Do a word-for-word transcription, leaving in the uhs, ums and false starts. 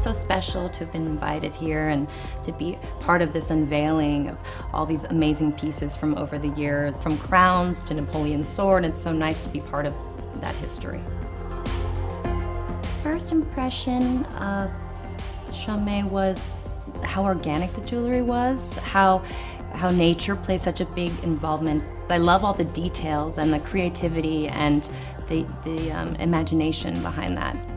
so special to have been invited here and to be part of this unveiling of all these amazing pieces from over the years, from crowns to Napoleon's sword. It's so nice to be part of that history. First impression of Chaumet was how organic the jewelry was, how, how nature plays such a big involvement. I love all the details and the creativity and the, the um, imagination behind that.